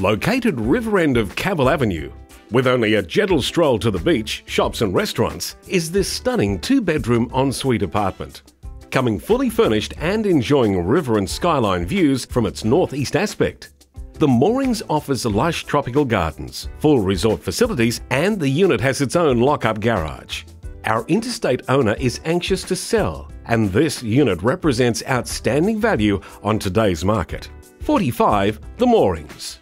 Located river end of Cavill Avenue, with only a gentle stroll to the beach, shops and restaurants, is this stunning 2-bedroom ensuite apartment. Coming fully furnished and enjoying river and skyline views from its northeast aspect. The Moorings offers lush tropical gardens, full resort facilities, and the unit has its own lock-up garage. Our interstate owner is anxious to sell, and this unit represents outstanding value on today's market. 45 The Moorings.